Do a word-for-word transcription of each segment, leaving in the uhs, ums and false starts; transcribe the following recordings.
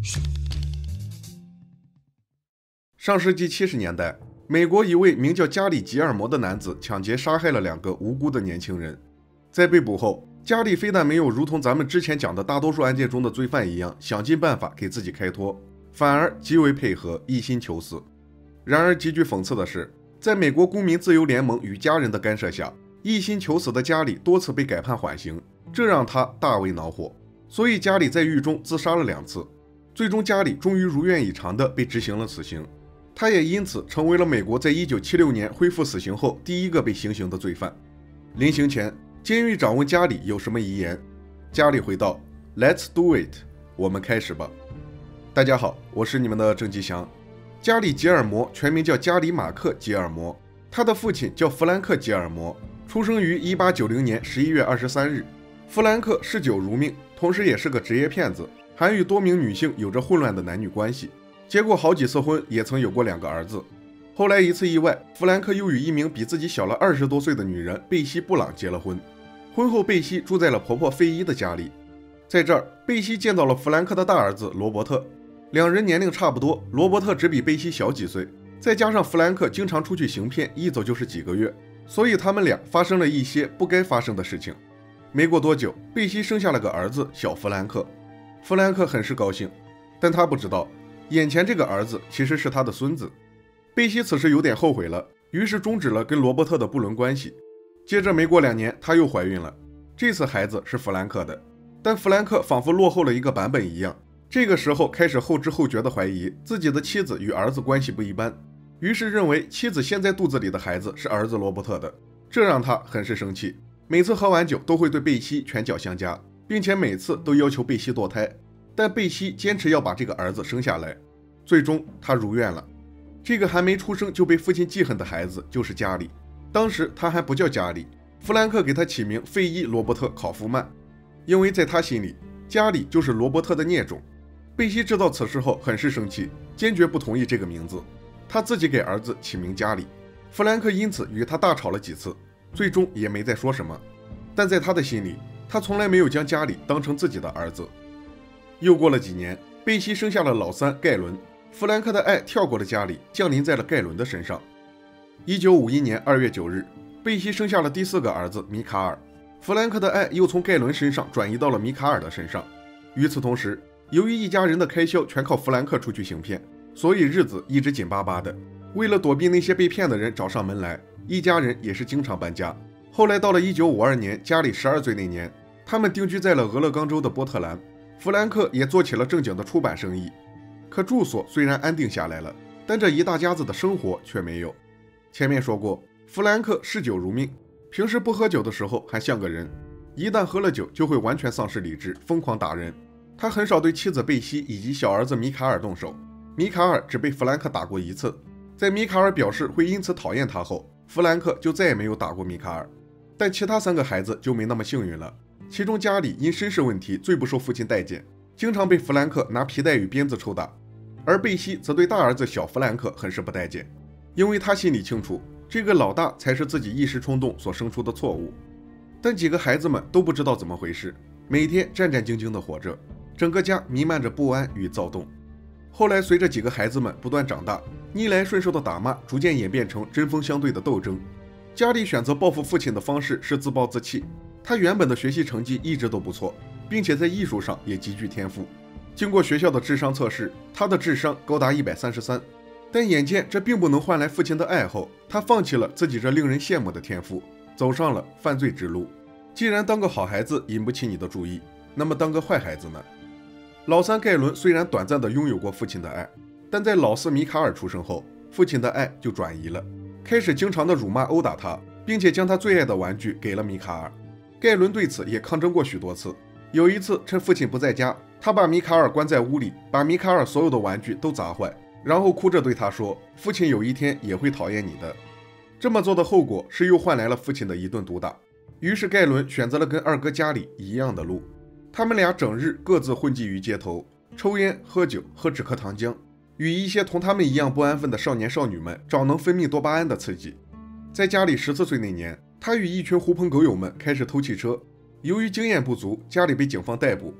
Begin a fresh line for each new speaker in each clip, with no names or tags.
上世纪七十年代，美国一位名叫加里·吉尔摩的男子抢劫杀害了两个无辜的年轻人。在被捕后，加里非但没有如同咱们之前讲的大多数案件中的罪犯一样想尽办法给自己开脱，反而极为配合，一心求死。然而极具讽刺的是，在美国公民自由联盟与家人的干涉下，一心求死的加里多次被改判缓刑，这让他大为恼火。所以加里在狱中自杀了两次，最终加里终于如愿以偿地被执行了死刑。他也因此成为了美国在一九七六年恢复死刑后第一个被行刑的罪犯。临刑前，监狱长问加里有什么遗言，加里回道 Let's do it， 我们开始吧。大家好，我是你们的郑吉祥。加里·吉尔摩全名叫加里·马克·吉尔摩，他的父亲叫弗兰克·吉尔摩，出生于一八九零年十一月二十三日。弗兰克嗜酒如命，同时也是个职业骗子，还与多名女性有着混乱的男女关系，结过好几次婚，也曾有过两个儿子。后来一次意外，弗兰克又与一名比自己小了二十多岁的女人贝西·布朗结了婚。婚后，贝西住在了婆婆费伊的家里。在这儿，贝西见到了弗兰克的大儿子罗伯特，两人年龄差不多，罗伯特只比贝西小几岁，再加上弗兰克经常出去行骗，一走就是几个月，所以他们俩发生了一些不该发生的事情。没过多久，贝西生下了个儿子小弗兰克。弗兰克很是高兴，但他不知道，眼前这个儿子其实是他的孙子。贝西此时有点后悔了，于是终止了跟罗伯特的不伦关系。接着没过两年，她又怀孕了，这次孩子是弗兰克的。但弗兰克仿佛落后了一个版本一样，这个时候开始后知后觉地怀疑自己的妻子与儿子关系不一般，于是认为妻子现在肚子里的孩子是儿子罗伯特的，这让他很是生气。每次喝完酒都会对贝西拳脚相加，并且每次都要求贝西堕胎，但贝西坚持要把这个儿子生下来。最终他如愿了。这个还没出生就被父亲记恨的孩子就是加里。当时他还不叫加里，弗兰克给他起名费伊·罗伯特·考夫曼，因为在他心里，加里就是罗伯特的孽种。贝西知道此事后很是生气，坚决不同意这个名字，他自己给儿子起名加里。弗兰克因此与他大吵了几次，最终也没再说什么。但在他的心里，他从来没有将加里当成自己的儿子。又过了几年，贝西生下了老三盖伦，弗兰克的爱跳过了加里，降临在了盖伦的身上。一九五一年二月九日，贝西生下了第四个儿子米卡尔，弗兰克的爱又从盖伦身上转移到了米卡尔的身上。与此同时，由于一家人的开销全靠弗兰克出去行骗，所以日子一直紧巴巴的。为了躲避那些被骗的人找上门来，一家人也是经常搬家。后来到了一九五二年，加里十二岁那年，他们定居在了俄勒冈州的波特兰，弗兰克也做起了正经的出版生意。可住所虽然安定下来了，但这一大家子的生活却没有。前面说过，弗兰克嗜酒如命，平时不喝酒的时候还像个人，一旦喝了酒就会完全丧失理智，疯狂打人。他很少对妻子贝西以及小儿子米卡尔动手，米卡尔只被弗兰克打过一次。在米卡尔表示会因此讨厌他后，弗兰克就再也没有打过米卡尔。但其他三个孩子就没那么幸运了，其中加里因身世问题最不受父亲待见，经常被弗兰克拿皮带与鞭子抽打，而贝西则对大儿子小弗兰克很是不待见，因为他心里清楚，这个老大才是自己一时冲动所生出的错误。但几个孩子们都不知道怎么回事，每天战战兢兢地活着，整个家弥漫着不安与躁动。后来随着几个孩子们不断长大，逆来顺受的打骂逐渐演变成针锋相对的斗争。加里选择报复父亲的方式是自暴自弃。他原本的学习成绩一直都不错，并且在艺术上也极具天赋。经过学校的智商测试，他的智商高达一百三十三。但眼见这并不能换来父亲的爱后，他放弃了自己这令人羡慕的天赋，走上了犯罪之路。既然当个好孩子引不起你的注意，那么当个坏孩子呢？老三盖伦虽然短暂地拥有过父亲的爱，但在老四米卡尔出生后，父亲的爱就转移了，开始经常的辱骂殴打他，并且将他最爱的玩具给了米卡尔。盖伦对此也抗争过许多次。有一次趁父亲不在家，他把米卡尔关在屋里，把米卡尔所有的玩具都砸坏，然后哭着对他说，父亲有一天也会讨厌你的。这么做的后果是又换来了父亲的一顿毒打。于是盖伦选择了跟二哥加里一样的路，他们俩整日各自混迹于街头，抽烟喝酒喝止咳糖浆，与一些同他们一样不安分的少年少女们找能分泌多巴胺的刺激。在加里十四岁那年，他与一群狐朋狗友们开始偷汽车，由于经验不足，加里被警方逮捕。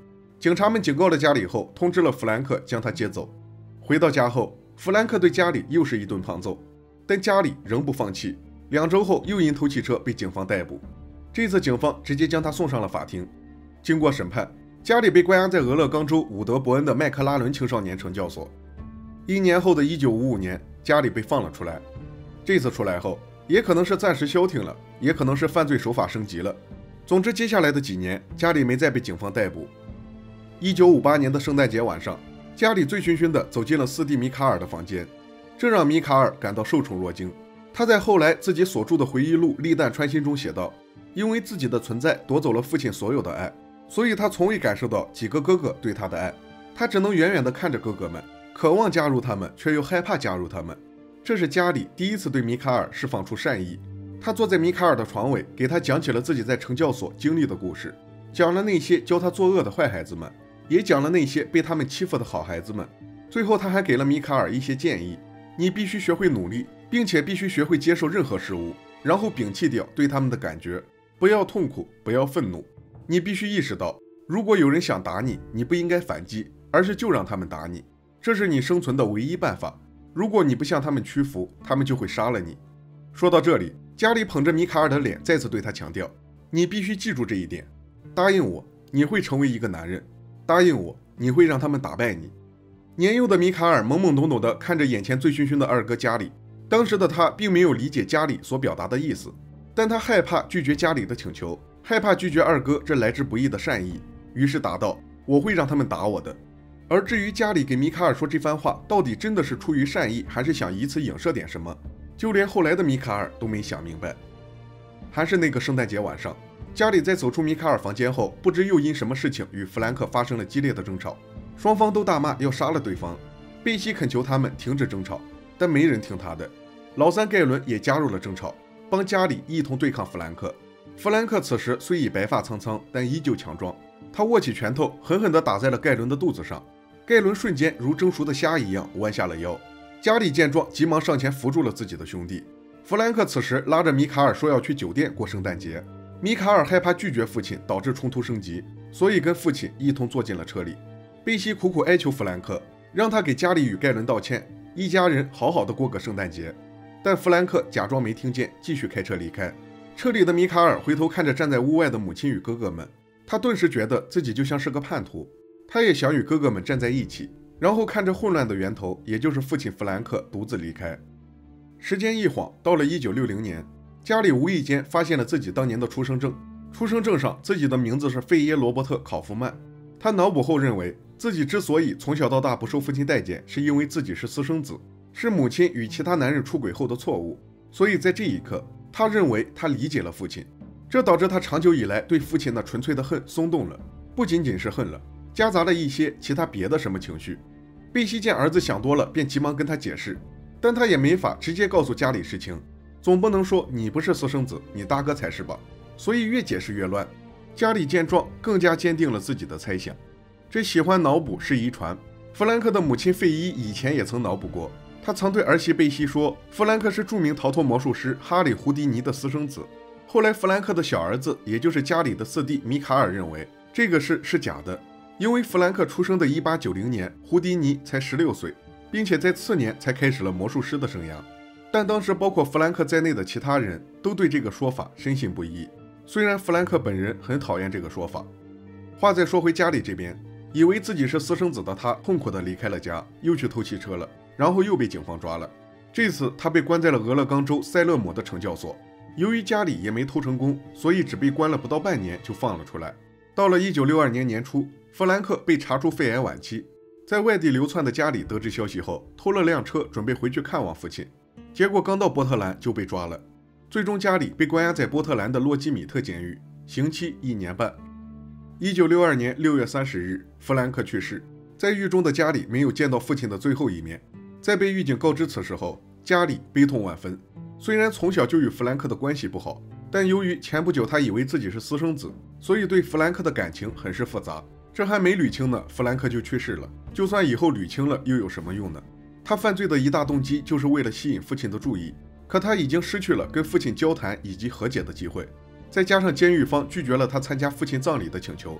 警察们警告了家里后，通知了弗兰克将他接走。回到家后，弗兰克对家里又是一顿胖揍，但家里仍不放弃。两周后，又因偷汽车被警方逮捕。这次警方直接将他送上了法庭。经过审判，家里被关押在俄勒冈州伍德伯恩的麦克拉伦青少年惩教所。一年后的一九五五年，家里被放了出来。这次出来后，也可能是暂时消停了，也可能是犯罪手法升级了。总之，接下来的几年，家里没再被警方逮捕。一九五八年的圣诞节晚上，家里醉醺醺地走进了四弟米卡尔的房间，这让米卡尔感到受宠若惊。他在后来自己所著的回忆录《利弹穿心》中写道：“因为自己的存在夺走了父亲所有的爱，所以他从未感受到几个哥哥对他的爱。他只能远远地看着哥哥们，渴望加入他们，却又害怕加入他们。”这是家里第一次对米卡尔释放出善意。他坐在米卡尔的床尾，给他讲起了自己在惩教所经历的故事，讲了那些教他作恶的坏孩子们，也讲了那些被他们欺负的好孩子们。最后，他还给了米卡尔一些建议：你必须学会努力，并且必须学会接受任何事物，然后摒弃掉对他们的感觉，不要痛苦，不要愤怒。你必须意识到，如果有人想打你，你不应该反击，而是就让他们打你，这是你生存的唯一办法。如果你不向他们屈服，他们就会杀了你。说到这里，家里捧着米卡尔的脸，再次对他强调：你必须记住这一点，答应我，你会成为一个男人，答应我，你会让他们打败你。年幼的米卡尔懵懵懂懂地看着眼前醉醺醺的二哥家里，当时的他并没有理解家里所表达的意思，但他害怕拒绝家里的请求，害怕拒绝二哥这来之不易的善意，于是答道：我会让他们打我的。而至于家里给米卡尔说这番话到底真的是出于善意，还是想以此影射点什么，就连后来的米卡尔都没想明白。还是那个圣诞节晚上，家里在走出米卡尔房间后，不知又因什么事情与弗兰克发生了激烈的争吵，双方都大骂要杀了对方。贝西恳求他们停止争吵，但没人听他的。老三盖伦也加入了争吵，帮家里一同对抗弗兰克。弗兰克此时虽已白发苍苍，但依旧强壮，他握起拳头狠狠地打在了盖伦的肚子上，盖伦瞬间如蒸熟的虾一样弯下了腰。家里见状，急忙上前扶住了自己的兄弟。弗兰克此时拉着米卡尔说要去酒店过圣诞节，米卡尔害怕拒绝父亲导致冲突升级，所以跟父亲一同坐进了车里。贝西苦苦哀求弗兰克，让他给家里与盖伦道歉，一家人好好的过个圣诞节。但弗兰克假装没听见，继续开车离开。车里的米卡尔回头看着站在屋外的母亲与哥哥们，他顿时觉得自己就像是个叛徒。他也想与哥哥们站在一起，然后看着混乱的源头，也就是父亲弗兰克独自离开。时间一晃，到了一九六零年，家里无意间发现了自己当年的出生证，出生证上自己的名字是费耶罗伯特考夫曼。他脑补后认为，自己之所以从小到大不受父亲待见，是因为自己是私生子，是母亲与其他男人出轨后的错误。所以在这一刻，他认为他理解了父亲，这导致他长久以来对父亲那纯粹的恨松动了，不仅仅是恨了，夹杂了一些其他别的什么情绪。贝西见儿子想多了，便急忙跟他解释，但他也没法直接告诉家里实情，总不能说你不是私生子，你大哥才是吧？所以越解释越乱。家里见状，更加坚定了自己的猜想。这喜欢脑补是遗传，弗兰克的母亲费伊以前也曾脑补过，她曾对儿媳贝西说，弗兰克是著名逃脱魔术师哈里·胡迪尼的私生子。后来弗兰克的小儿子，也就是家里的四弟米卡尔认为这个事是假的，因为弗兰克出生的一八九零年，胡迪尼才十六岁，并且在次年才开始了魔术师的生涯。但当时包括弗兰克在内的其他人都对这个说法深信不疑，虽然弗兰克本人很讨厌这个说法。话再说回家里这边，以为自己是私生子的他痛苦地离开了家，又去偷汽车了，然后又被警方抓了。这次他被关在了俄勒冈州塞勒姆的惩教所，由于家里也没偷成功，所以只被关了不到半年就放了出来。到了一九六二年年初，弗兰克被查出肺癌晚期，在外地流窜的家里得知消息后，偷了辆车准备回去看望父亲，结果刚到波特兰就被抓了。最终家里被关押在波特兰的洛基米特监狱，刑期一年半。一九六二年六月三十日，弗兰克去世，在狱中的家里没有见到父亲的最后一面。在被狱警告知此事后，家里悲痛万分。虽然从小就与弗兰克的关系不好，但由于前不久他以为自己是私生子，所以对弗兰克的感情很是复杂。这还没捋清呢，弗兰克就去世了。就算以后捋清了，又有什么用呢？他犯罪的一大动机就是为了吸引父亲的注意，可他已经失去了跟父亲交谈以及和解的机会。再加上监狱方拒绝了他参加父亲葬礼的请求，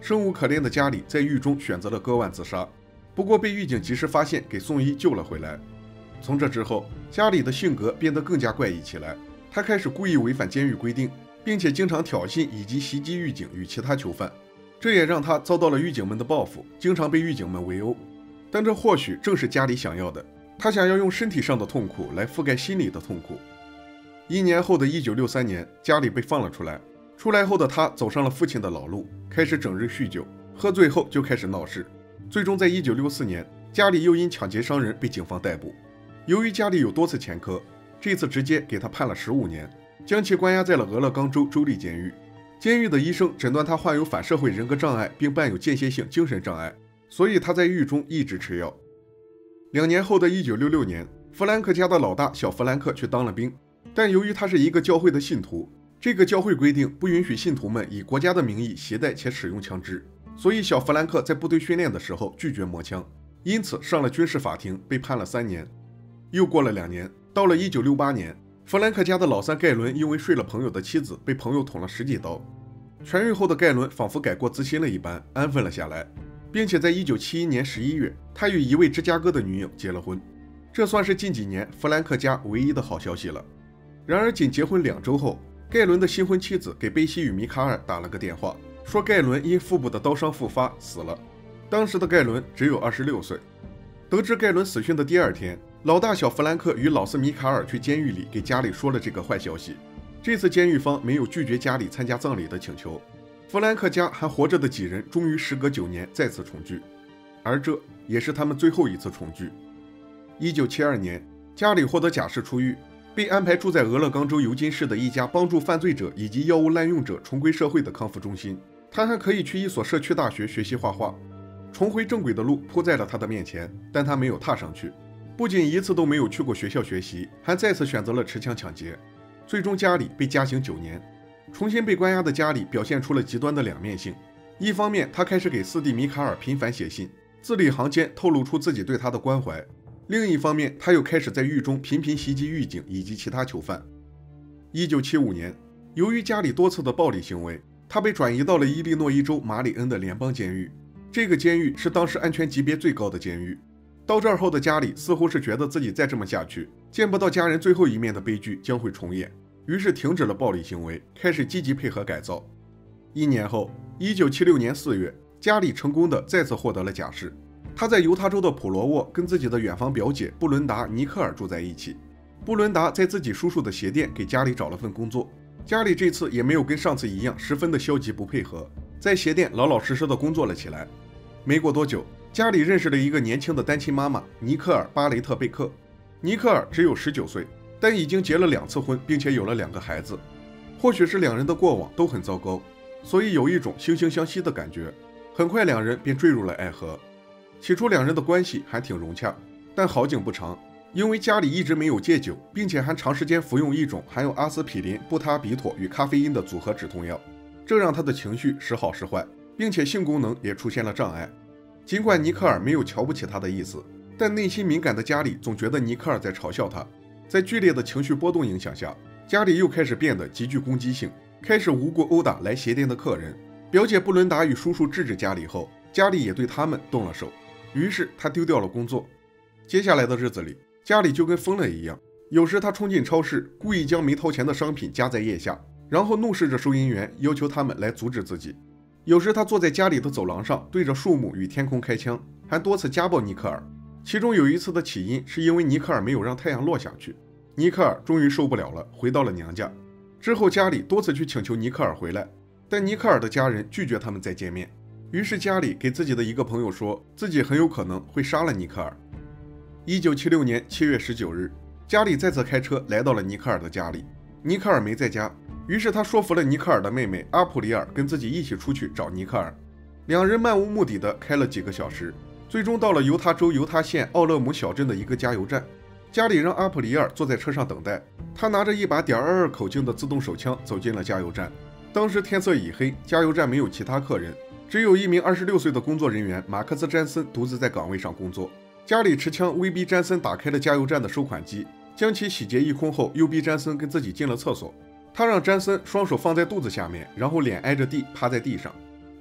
生无可恋的家里在狱中选择了割腕自杀，不过被狱警及时发现，给送医救了回来。从这之后，家里的性格变得更加怪异起来，他开始故意违反监狱规定，并且经常挑衅以及袭击狱警与其他囚犯，这也让他遭到了狱警们的报复，经常被狱警们围殴。但这或许正是家里想要的，他想要用身体上的痛苦来覆盖心里的痛苦。一年后的一九六三年，家里被放了出来。出来后的他走上了父亲的老路，开始整日酗酒，喝醉后就开始闹事。最终在一九六四年，家里又因抢劫伤人被警方逮捕。由于家里有多次前科，这次直接给他判了十五年，将其关押在了俄勒冈州州立监狱。监狱的医生诊断他患有反社会人格障碍，并伴有间歇性精神障碍，所以他在狱中一直吃药。两年后的一九六六年，弗兰克家的老大小弗兰克去当了兵，但由于他是一个教会的信徒，这个教会规定不允许信徒们以国家的名义携带且使用枪支，所以小弗兰克在部队训练的时候拒绝摸枪，因此上了军事法庭，被判了三年。又过了两年，到了一九六八年，弗兰克家的老三盖伦因为睡了朋友的妻子，被朋友捅了十几刀。痊愈后的盖伦仿佛改过自新了一般，安分了下来，并且在一九七一年十一月，他与一位芝加哥的女友结了婚。这算是近几年弗兰克家唯一的好消息了。然而仅结婚两周后，盖伦的新婚妻子给贝西与米卡尔打了个电话，说盖伦因腹部的刀伤复发死了。当时的盖伦只有二十六岁。得知盖伦死讯的第二天，老大小弗兰克与老四米卡尔去监狱里给家里说了这个坏消息。这次监狱方没有拒绝家里参加葬礼的请求，弗兰克家还活着的几人终于时隔九年再次重聚，而这也是他们最后一次重聚。一九七二年，家里获得假释出狱，被安排住在俄勒冈州尤金市的一家帮助犯罪者以及药物滥用者重归社会的康复中心。他还可以去一所社区大学学习画画。重回正轨的路铺在了他的面前，但他没有踏上去。不仅一次都没有去过学校学习，还再次选择了持枪抢劫。最终家里被加刑九年。重新被关押的家里表现出了极端的两面性。一方面，他开始给四弟米卡尔频繁写信，字里行间透露出自己对他的关怀；另一方面，他又开始在狱中频频袭击狱警以及其他囚犯。一九七五年，由于家里多次的暴力行为，他被转移到了伊利诺伊州马里恩的联邦监狱。这个监狱是当时安全级别最高的监狱。到这儿后的家里似乎是觉得自己再这么下去，见不到家人最后一面的悲剧将会重演，于是停止了暴力行为，开始积极配合改造。一年后，一九七六年四月，家里成功的再次获得了假释。他在犹他州的普罗沃跟自己的远房表姐布伦达·尼克尔住在一起。布伦达在自己叔叔的鞋店给家里找了份工作。家里这次也没有跟上次一样十分的消极不配合，在鞋店老老实实的工作了起来。没过多久，家里认识了一个年轻的单亲妈妈尼克尔·巴雷特贝克。尼克尔只有十九岁，但已经结了两次婚，并且有了两个孩子。或许是两人的过往都很糟糕，所以有一种惺惺相惜的感觉。很快两人便坠入了爱河。起初两人的关系还挺融洽，但好景不长，因为家里一直没有戒酒，并且还长时间服用一种含有阿司匹林、布他比妥与咖啡因的组合止痛药，这让他的情绪时好时坏，并且性功能也出现了障碍。尽管尼克尔没有瞧不起他的意思，但内心敏感的家里总觉得尼克尔在嘲笑他。在剧烈的情绪波动影响下，家里又开始变得极具攻击性，开始无故殴打来鞋店的客人。表姐布伦达与叔叔制止家里后，家里也对他们动了手，于是他丢掉了工作。接下来的日子里，家里就跟疯了一样，有时他冲进超市，故意将没掏钱的商品夹在腋下，然后怒视着收银员，要求他们来阻止自己。有时他坐在家里的走廊上，对着树木与天空开枪，还多次家暴尼克尔。其中有一次的起因是因为尼克尔没有让太阳落下去。尼克尔终于受不了了，回到了娘家。之后家里多次去请求尼克尔回来，但尼克尔的家人拒绝他们再见面。于是家里给自己的一个朋友说，自己很有可能会杀了尼克尔。一九七六年七月十九日，家里再次开车来到了尼克尔的家里，尼克尔没在家。于是他说服了尼克尔的妹妹阿普里尔跟自己一起出去找尼克尔。两人漫无目的的开了几个小时，最终到了犹他州犹他县奥勒姆小镇的一个加油站。家里让阿普里尔坐在车上等待，他拿着一把点二二口径的自动手枪走进了加油站。当时天色已黑，加油站没有其他客人，只有一名二十六岁的工作人员马克思·詹森独自在岗位上工作。家里持枪威逼詹森打开了加油站的收款机，将其洗劫一空后，又逼詹森跟自己进了厕所。他让詹森双手放在肚子下面，然后脸挨着地趴在地上。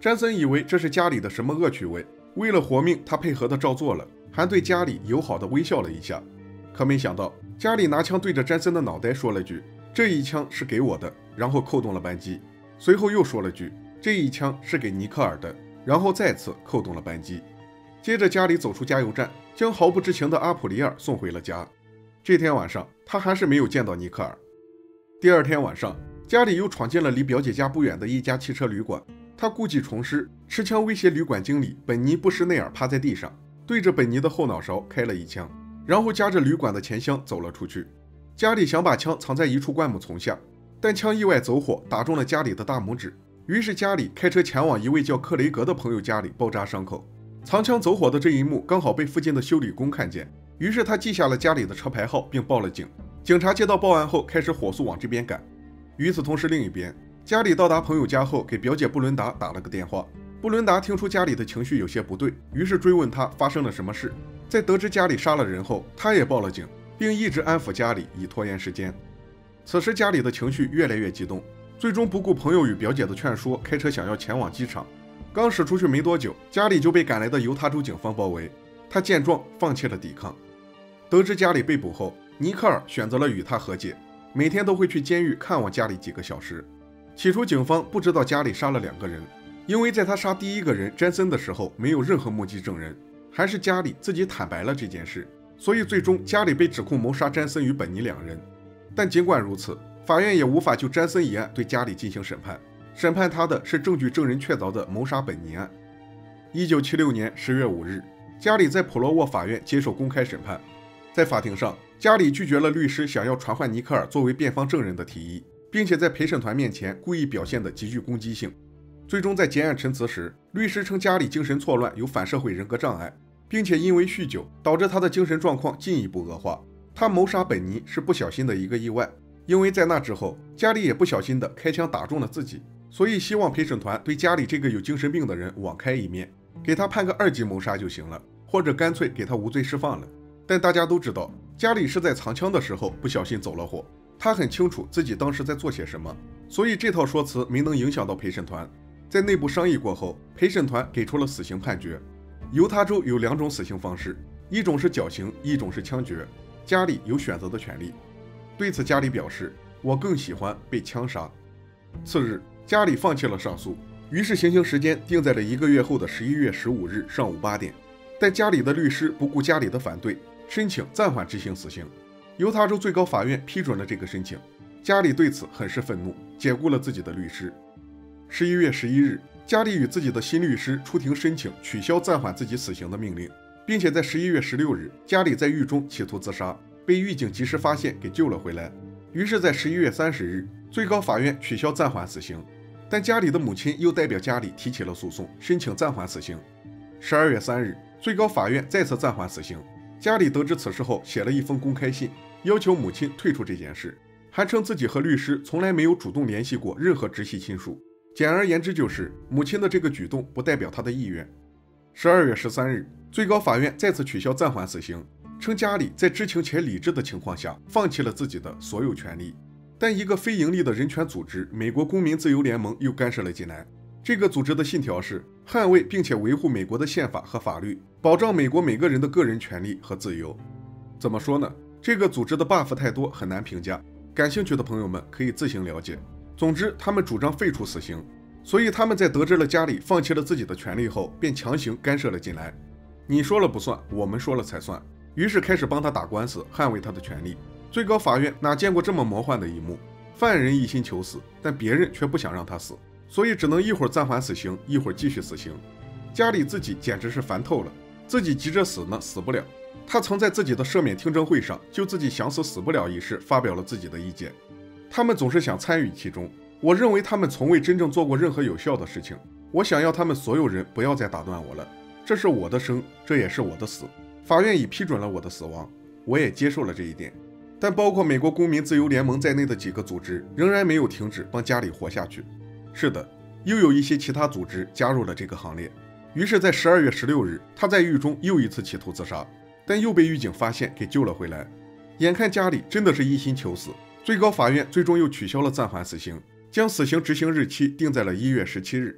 詹森以为这是家里的什么恶趣味，为了活命，他配合的照做了，还对家里友好的微笑了一下。可没想到，家里拿枪对着詹森的脑袋说了句：“这一枪是给我的。”然后扣动了扳机。随后又说了句：“这一枪是给尼克尔的。”然后再次扣动了扳机。接着，家里走出加油站，将毫不知情的阿普里尔送回了家。这天晚上，他还是没有见到尼克尔。第二天晚上，家里又闯进了离表姐家不远的一家汽车旅馆。他故技重施，持枪威胁旅馆经理本尼·布什内尔趴在地上，对着本尼的后脑勺开了一枪，然后夹着旅馆的钱箱走了出去。家里想把枪藏在一处灌木丛下，但枪意外走火，打中了家里的大拇指。于是家里开车前往一位叫克雷格的朋友家里包扎伤口。藏枪走火的这一幕刚好被附近的修理工看见，于是他记下了家里的车牌号并报了警。警察接到报案后开始火速往这边赶。与此同时，另一边，家里到达朋友家后，给表姐布伦达打了个电话。布伦达听出家里的情绪有些不对，于是追问他发生了什么事。在得知家里杀了人后，他也报了警，并一直安抚家里，以拖延时间。此时家里的情绪越来越激动，最终不顾朋友与表姐的劝说，开车想要前往机场。刚驶出去没多久，家里就被赶来的犹他州警方包围。他见状放弃了抵抗。得知家里被捕后，尼克尔选择了与他和解，每天都会去监狱看望家里几个小时。起初警方不知道家里杀了两个人，因为在他杀第一个人詹森的时候没有任何目击证人，还是家里自己坦白了这件事，所以最终家里被指控谋杀詹森与本尼两人。但尽管如此，法院也无法就詹森一案对家里进行审判，审判他的是证据证人确凿的谋杀本尼案。一九七六年十月五日，家里在普洛沃法院接受公开审判。在法庭上，家里拒绝了律师想要传唤尼克尔作为辩方证人的提议，并且在陪审团面前故意表现得极具攻击性。最终在结案陈词时，律师称家里精神错乱，有反社会人格障碍，并且因为酗酒导致他的精神状况进一步恶化。他谋杀本尼是不小心的一个意外，因为在那之后，家里也不小心的开枪打中了自己，所以希望陪审团对家里这个有精神病的人网开一面，给他判个二级谋杀就行了，或者干脆给他无罪释放了。但大家都知道，家里是在藏枪的时候不小心走了火，他很清楚自己当时在做些什么，所以这套说辞没能影响到陪审团。在内部商议过后，陪审团给出了死刑判决。犹他州有两种死刑方式，一种是绞刑，一种是枪决，家里有选择的权利。对此，家里表示：“我更喜欢被枪杀。”次日，家里放弃了上诉，于是行刑时间定在了一个月后的十一月十五日上午八点。但家里的律师不顾家里的反对，申请暂缓执行死刑。犹他州最高法院批准了这个申请，家里对此很是愤怒，解雇了自己的律师。十一月十一日，家里与自己的新律师出庭申请取消暂缓自己死刑的命令，并且在十一月十六日，家里在狱中企图自杀，被狱警及时发现给救了回来。于是，在十一月三十日，最高法院取消暂缓死刑，但家里的母亲又代表家里提起了诉讼，申请暂缓死刑。十二月三日，最高法院再次暂缓死刑。家里得知此事后，写了一封公开信，要求母亲退出这件事，还称自己和律师从来没有主动联系过任何直系亲属。简而言之，就是母亲的这个举动不代表她的意愿。十二月十三日，最高法院再次取消暂缓死刑，称家里在知情且理智的情况下放弃了自己的所有权利。但一个非盈利的人权组织美国公民自由联盟又干涉了进来。这个组织的信条是捍卫并且维护美国的宪法和法律，保障美国每个人的个人权利和自由。怎么说呢？这个组织的 buff 太多，很难评价，感兴趣的朋友们可以自行了解。总之，他们主张废除死刑，所以他们在得知了家里放弃了自己的权利后，便强行干涉了进来。你说了不算，我们说了才算。于是开始帮他打官司，捍卫他的权利。最高法院哪见过这么魔幻的一幕？犯人一心求死，但别人却不想让他死，所以只能一会儿暂缓死刑，一会儿继续死刑。家里自己简直是烦透了，自己急着死呢，死不了。他曾在自己的赦免听证会上就自己想死死不了一事发表了自己的意见。他们总是想参与其中，我认为他们从未真正做过任何有效的事情。我想要他们所有人不要再打断我了，这是我的生，这也是我的死。法院已批准了我的死亡，我也接受了这一点。但包括美国公民自由联盟在内的几个组织仍然没有停止帮家里活下去。是的，又有一些其他组织加入了这个行列。于是在十二月十六日，他在狱中又一次企图自杀，但又被狱警发现给救了回来。眼看家里真的是一心求死，最高法院最终又取消了暂缓死刑，将死刑执行日期定在了一月十七日。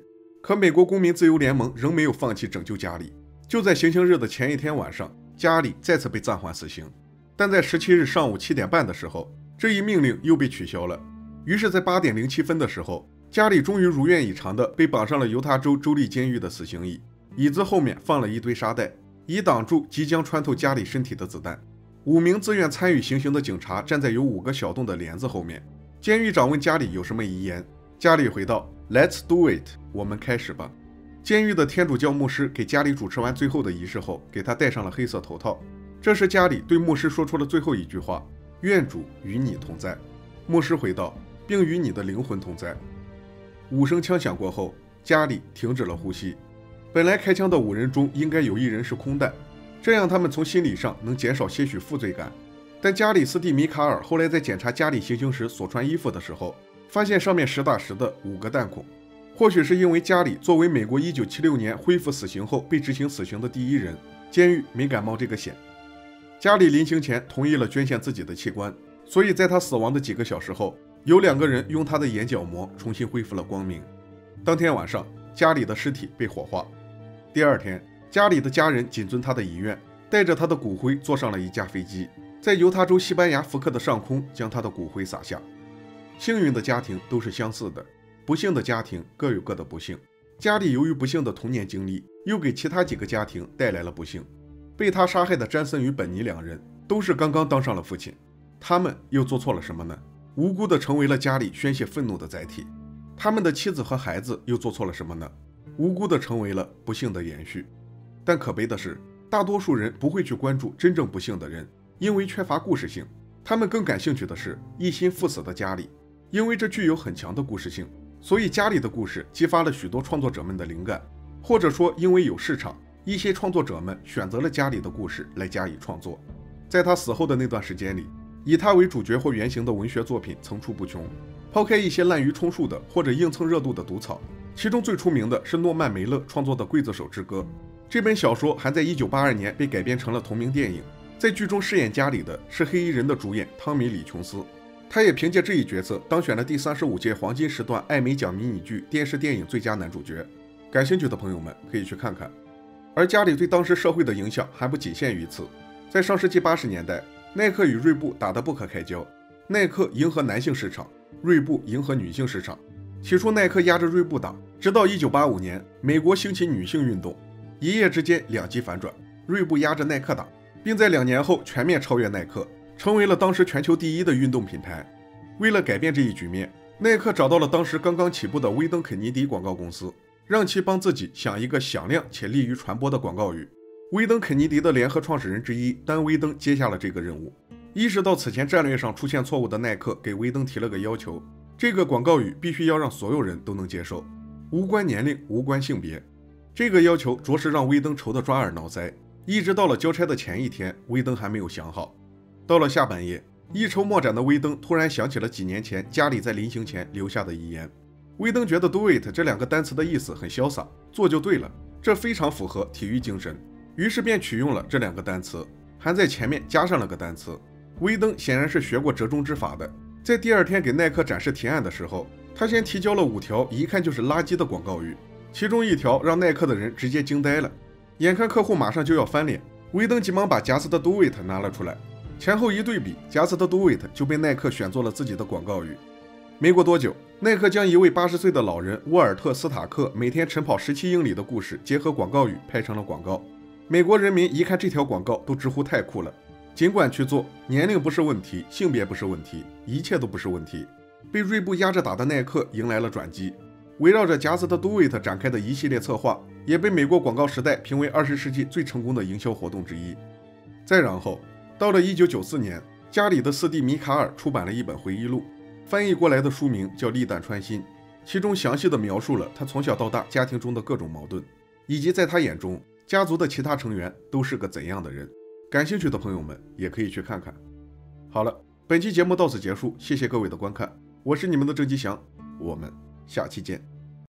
可美国公民自由联盟仍没有放弃拯救加里。就在行刑日的前一天晚上，加里再次被暂缓死刑，但在十七日上午七点半的时候，这一命令又被取消了。于是，在八点零七分的时候，加里终于如愿以偿地被绑上了犹他州州立监狱的死刑椅，椅子后面放了一堆沙袋，以挡住即将穿透加里身体的子弹。五名自愿参与行刑的警察站在有五个小洞的帘子后面。监狱长问加里有什么遗言，加里回道 ：“Let's do it， 我们开始吧。”监狱的天主教牧师给加里主持完最后的仪式后，给他戴上了黑色头套。这时，加里对牧师说出了最后一句话：“愿主与你同在。”牧师回道：“并与你的灵魂同在。”五声枪响过后，加里停止了呼吸。本来开枪的五人中应该有一人是空弹，这样他们从心理上能减少些许负罪感。但加里斯蒂米卡尔后来在检查加里行刑时所穿衣服的时候，发现上面实打实的五个弹孔。或许是因为加里作为美国一九七六年恢复死刑后被执行死刑的第一人，监狱没敢冒这个险。加里临行前同意了捐献自己的器官，所以在他死亡的几个小时后，有两个人用他的眼角膜重新恢复了光明。当天晚上，加里的尸体被火化。第二天，加里的家人谨遵他的遗愿，带着他的骨灰坐上了一架飞机，在犹他州西班牙福克的上空将他的骨灰撒下。幸运的家庭都是相似的，不幸的家庭各有各的不幸。加里由于不幸的童年经历，又给其他几个家庭带来了不幸。被他杀害的詹森与本尼两人都是刚刚当上了父亲，他们又做错了什么呢？无辜的成为了加里宣泄愤怒的载体。他们的妻子和孩子又做错了什么呢？无辜的成为了不幸的延续。但可悲的是，大多数人不会去关注真正不幸的人，因为缺乏故事性。他们更感兴趣的是一心赴死的加里，因为这具有很强的故事性，所以加里的故事激发了许多创作者们的灵感，或者说因为有市场，一些创作者们选择了加里的故事来加以创作。在他死后的那段时间里，以他为主角或原型的文学作品层出不穷。抛开一些滥竽充数的或者硬蹭热度的毒草，其中最出名的是诺曼·梅勒创作的《刽子手之歌》。这本小说还在一九八二年被改编成了同名电影，在剧中饰演加里的是黑衣人的主演汤米·李·琼斯，他也凭借这一角色当选了第三十五届黄金时段艾美奖迷你剧电视电影最佳男主角。感兴趣的朋友们可以去看看。而加里对当时社会的影响还不仅限于此。在上世纪八十年代，耐克与锐步打得不可开交，耐克迎合男性市场，锐步迎合女性市场。起初耐克压着锐步打，直到一九八五年美国兴起女性运动，一夜之间两极反转，锐步压着耐克打，并在两年后全面超越耐克，成为了当时全球第一的运动品牌。为了改变这一局面，耐克找到了当时刚刚起步的威登肯尼迪广告公司，让其帮自己想一个响亮且利于传播的广告语。威登肯尼迪的联合创始人之一丹·威登接下了这个任务。意识到此前战略上出现错误的耐克给威登提了个要求，这个广告语必须要让所有人都能接受，无关年龄，无关性别。这个要求着实让威登愁得抓耳挠腮，一直到了交差的前一天，威登还没有想好。到了下半夜，一筹莫展的威登突然想起了几年前家里在临行前留下的遗言。威登觉得 do it 这两个单词的意思很潇洒，做就对了，这非常符合体育精神，于是便取用了这两个单词，还在前面加上了个单词。威登显然是学过折中之法的，在第二天给耐克展示提案的时候，他先提交了五条一看就是垃圾的广告语，其中一条让耐克的人直接惊呆了。眼看客户马上就要翻脸，威登急忙把贾斯特 do it 拿了出来，前后一对比，贾斯特 do it 就被耐克选做了自己的广告语。没过多久，耐克将一位八十岁的老人沃尔特·斯塔克每天晨跑十七英里的故事结合广告语拍成了广告。美国人民一看这条广告都直呼太酷了，尽管去做，年龄不是问题，性别不是问题，一切都不是问题。被锐步压着打的耐克迎来了转机，围绕着贾斯特 do it 展开的一系列策划也被美国广告时代评为二十世纪最成功的营销活动之一。再然后到了一九九四年，家里的四弟米卡尔出版了一本回忆录，翻译过来的书名叫《利弹穿心》，其中详细的描述了他从小到大家庭中的各种矛盾，以及在他眼中家族的其他成员都是个怎样的人。感兴趣的朋友们也可以去看看。好了，本期节目到此结束，谢谢各位的观看，我是你们的郑吉祥，我们下期见。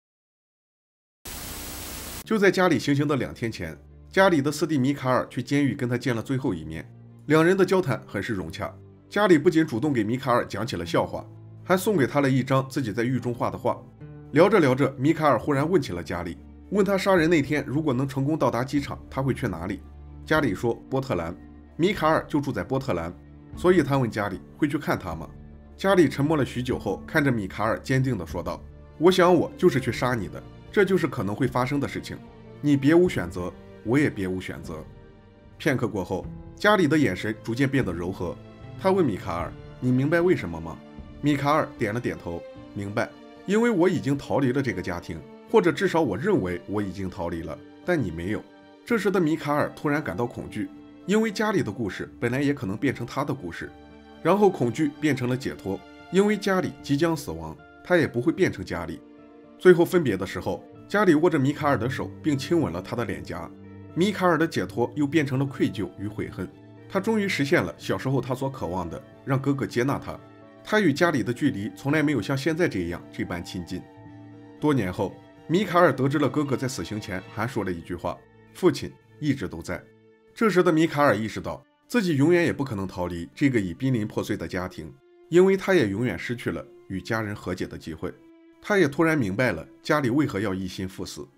就在家里行刑的两天前，家里的四弟米卡尔去监狱跟他见了最后一面，两人的交谈很是融洽。家里不仅主动给米卡尔讲起了笑话，还送给他了一张自己在狱中画的画。 聊着聊着，米卡尔忽然问起了加里，问他杀人那天如果能成功到达机场，他会去哪里？加里说波特兰，米卡尔就住在波特兰，所以他问加里会去看他吗？加里沉默了许久后，看着米卡尔坚定地说道：我想我就是去杀你的，这就是可能会发生的事情，你别无选择，我也别无选择。片刻过后，加里的眼神逐渐变得柔和，他问米卡尔：你明白为什么吗？米卡尔点了点头，明白，因为我已经逃离了这个家庭，或者至少我认为我已经逃离了，但你没有。这时的米卡尔突然感到恐惧，因为家里的故事本来也可能变成他的故事，然后恐惧变成了解脱，因为家里即将死亡，他也不会变成家里。最后分别的时候，家里握着米卡尔的手，并亲吻了他的脸颊。米卡尔的解脱又变成了愧疚与悔恨，他终于实现了小时候他所渴望的，让哥哥接纳他。他与家里的距离从来没有像现在这样这般亲近。多年后，米卡尔得知了哥哥在死刑前还说了一句话：父亲一直都在。这时的米卡尔意识到自己永远也不可能逃离这个已濒临破碎的家庭，因为他也永远失去了与家人和解的机会。他也突然明白了家里为何要一心赴死。